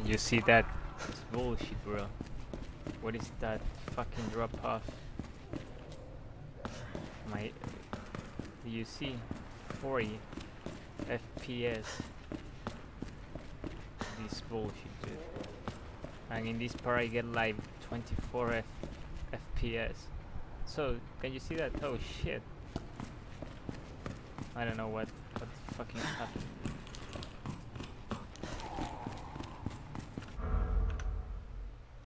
You see that? It's bullshit, bro. What is that fucking drop off? My, do you see? 40 FPS. This bullshit, dude. And in this part I get like 24 FPS. So can you see that? Oh shit! I don't know what fucking happened.